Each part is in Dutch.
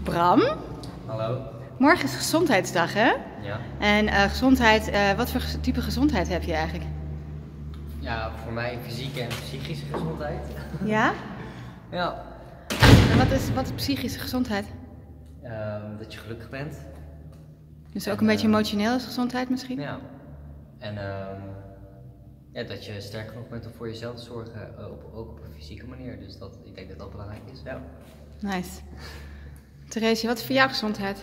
Bram, Hallo. morgen is gezondheidsdag, hè? Ja. En gezondheid, wat voor type gezondheid heb je eigenlijk? Ja, voor mij fysieke en psychische gezondheid. Ja? Ja. En wat is psychische gezondheid? Dat je gelukkig bent. Dus ook een beetje emotioneel is gezondheid misschien? Ja. En ja, dat je sterk genoeg bent om voor jezelf te zorgen, ook op een fysieke manier. Dus ik denk dat dat belangrijk is. Ja. Nice. Therese, wat is voor jou gezondheid?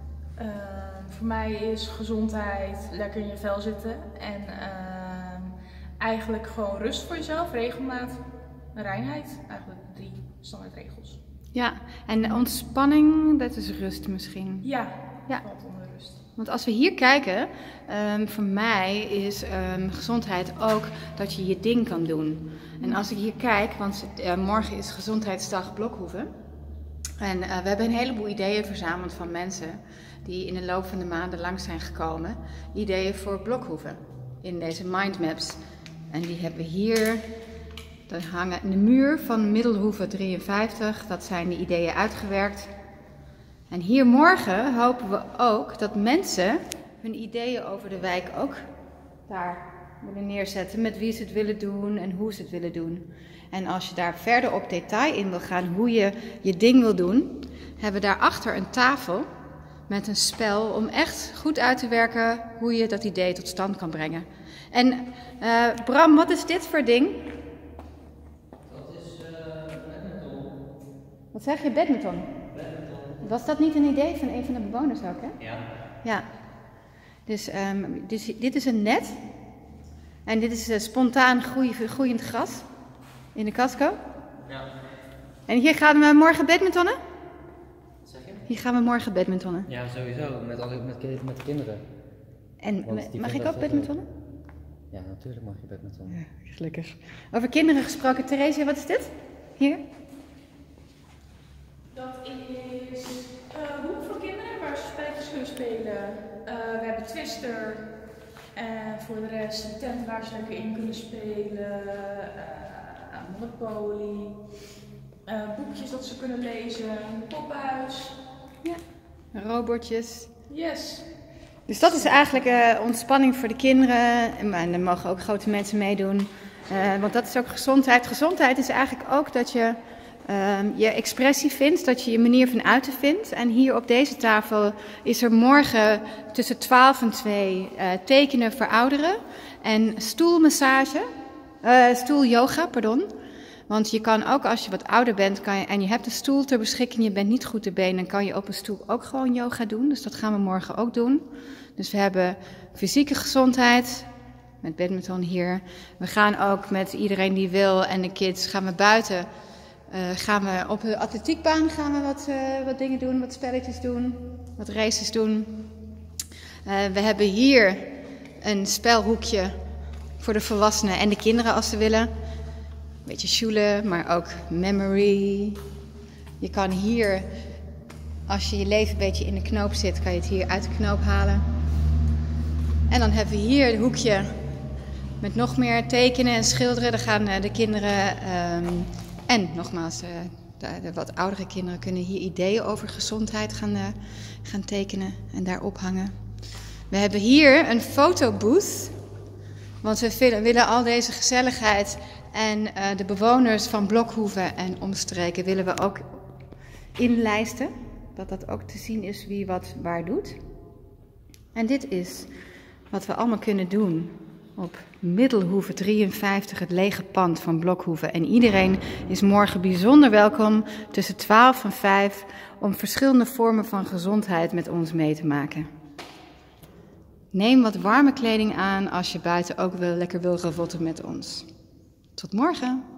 Voor mij is gezondheid lekker in je vel zitten en eigenlijk gewoon rust voor jezelf, regelmaat, reinheid. Eigenlijk 3 standaardregels. Ja, en ontspanning, dat is rust misschien. Ja, Ja. valt onder rust. Want als we hier kijken, voor mij is gezondheid ook dat je je ding kan doen. En als ik hier kijk, want morgen is gezondheidsdag Blokhoeven. En we hebben een heleboel ideeën verzameld van mensen die in de loop van de maanden langs zijn gekomen. Ideeën voor Blokhoeven in deze mindmaps. En die hebben we hier. Die hangen in de muur van Middelhoeve 53. Dat zijn de ideeën uitgewerkt. En hier morgen hopen we ook dat mensen hun ideeën over de wijk ook daar willen neerzetten. Met wie ze het willen doen en hoe ze het willen doen. En als je daar verder op detail in wil gaan hoe je je ding wil doen, hebben we daarachter een tafel met een spel om echt goed uit te werken hoe je dat idee tot stand kan brengen. En Bram, wat is dit voor ding? Dat is badminton. Wat zeg je, badminton? Was dat niet een idee van een van de bewoners ook, hè? Ja. Ja. Dus dit is een net. En dit is spontaan groeiend gras in de casco. Ja. En hier gaan we morgen badmintonnen? Wat zeg je? Hier gaan we morgen badmintonnen. Ja, sowieso. Met de kinderen. En Want die mag ik vinden ook dat badmintonnen? Ja, natuurlijk mag je badminton. Ja, gelukkig. Over kinderen gesproken. Therese, wat is dit? Hier? Dat is een hoek voor kinderen waar ze spelletjes kunnen spelen. We hebben Twister en voor de rest een tent waar ze lekker in kunnen spelen. Monopoly. Boekjes dat ze kunnen lezen. Een poppenhuis. Ja. Robotjes. Yes. Dus dat is eigenlijk ontspanning voor de kinderen. En er mogen ook grote mensen meedoen. Want dat is ook gezondheid. Gezondheid is eigenlijk ook dat je je expressie vindt, dat je je manier van uiten vindt. En hier op deze tafel is er morgen tussen 12 en 2 tekenen voor ouderen. En stoelyoga, pardon. Want je kan ook als je wat ouder bent en je hebt een stoel ter beschikking, je bent niet goed te been, dan kan je op een stoel ook gewoon yoga doen. Dus dat gaan we morgen ook doen. Dus we hebben fysieke gezondheid met badminton hier. We gaan ook met iedereen die wil en de kids gaan we buiten. Gaan we op de atletiekbaan gaan we wat dingen doen, wat spelletjes doen, wat races doen. We hebben hier een spelhoekje voor de volwassenen en de kinderen als ze willen. Een beetje Schule, maar ook memory. Je kan hier, als je je leven een beetje in de knoop zit, kan je het hier uit de knoop halen. En dan hebben we hier het hoekje met nog meer tekenen en schilderen. Daar gaan de kinderen en nogmaals, de wat oudere kinderen kunnen hier ideeën over gezondheid gaan tekenen en daar ophangen. We hebben hier een fotobooth, want we willen al deze gezelligheid en de bewoners van Blokhoeven en omstreken willen we ook inlijsten. Dat dat ook te zien is wie wat waar doet. En dit is wat we allemaal kunnen doen op Middelhoeve 53, het lege pand van Blokhoeven. En iedereen is morgen bijzonder welkom tussen 12 en 5 om verschillende vormen van gezondheid met ons mee te maken. Neem wat warme kleding aan als je buiten ook lekker wil ravotten met ons. Tot morgen!